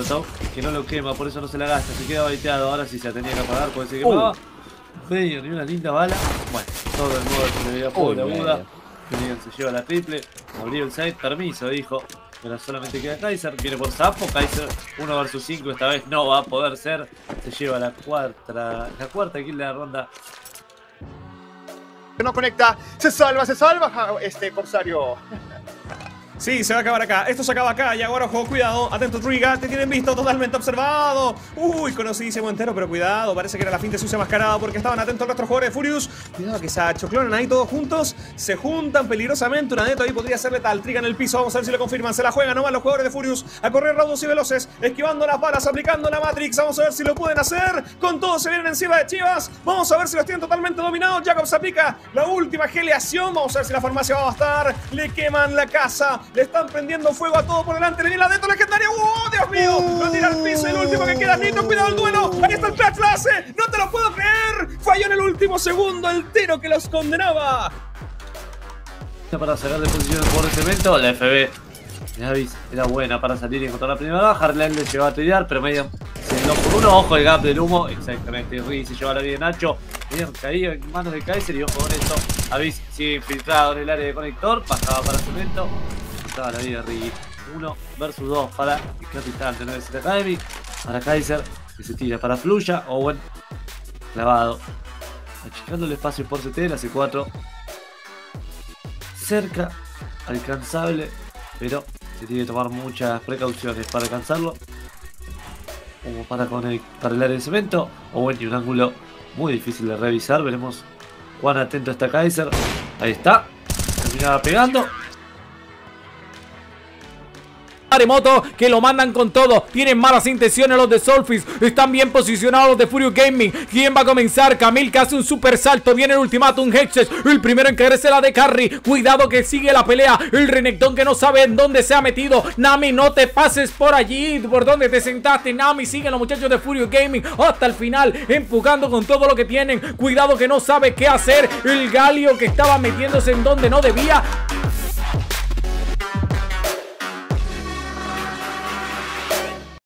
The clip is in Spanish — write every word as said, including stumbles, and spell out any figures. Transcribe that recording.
molotov que no lo quema, por eso no se la gasta. Se queda baiteado. Ahora sí se la tenía que apagar, puede ser que quemaba. Medio, ni una linda bala. Bueno, todo el modo se le veía pobre a Buda. Negan se lleva la triple. Abrió el side, permiso, dijo. Pero solamente queda Kaiser. Viene por Sapo. Kaiser uno versus cinco. Esta vez no va a poder ser. Se lleva la cuarta. La cuarta kill de la ronda. No conecta. Se salva, se salva este Corsario. Sí, se va a acabar acá. Esto se acaba acá. Y ahora, ojo, cuidado. Atento, Triga. Te tienen visto, totalmente observado. Uy, conocidísimo entero, pero cuidado. Parece que era la finta sucia mascarada porque estaban atentos los otros jugadores de Furious. Cuidado que se achoclonan ahí todos juntos. Se juntan peligrosamente. Una neto ahí podría ser letal. Triga en el piso. Vamos a ver si lo confirman. Se la juegan nomás los jugadores de Furious. A correr raudos y veloces. Esquivando las balas, aplicando la Matrix. Vamos a ver si lo pueden hacer. Con todo se vienen encima de Chivas. Vamos a ver si los tienen totalmente dominados. Jacobs aplica la última geleación. Vamos a ver si la farmacia va a bastar. Le queman la casa. Le están prendiendo fuego a todo por delante. Le viene la dentro legendaria. ¡Uh, Dios mío! Lo tira al piso. El último que queda es Nitro. Cuidado el duelo. Ahí está el clutch. Lo hace. No te lo puedo creer. Falló en el último segundo el tiro que los condenaba. Para sacar de posición por ese evento. La F B de Avis era buena para salir y encontrar la primera baja. Harlan le llegó a tirar, pero Medium se dio por uno. Ojo el gap del humo. Exactamente. Rui se lleva la vida de Nacho. Medium caía en manos de Kaiser. Y ojo con esto. Avis sigue infiltrado en el área de conector. Pasaba para cemento. Estaba la vida de Rui. uno versus dos para el capitán de nueve siete Academy. Para Kaiser, que se tira para Fluya. Owen clavado. Achicando el espacio por C T. La C cuatro. Cerca. Alcanzable. Pero se tiene que tomar muchas precauciones para alcanzarlo. Como para conectar el área de cemento. Owen y un ángulo muy difícil de revisar. Veremos cuán atento está Kaiser. Ahí está. Terminaba pegando. Maremoto, que lo mandan con todo. Tienen malas intenciones los de Solfis. Están bien posicionados los de Furious Gaming. ¿Quién va a comenzar? Camil, que hace un super salto. Viene el ultimátum Hexes. El primero en caerse la de Carry. Cuidado que sigue la pelea. El Renekton que no sabe en dónde se ha metido. Nami, no te pases por allí. Por donde te sentaste. Nami, siguen los muchachos de Furious Gaming hasta el final. Empujando con todo lo que tienen. Cuidado que no sabe qué hacer. El Galio que estaba metiéndose en donde no debía.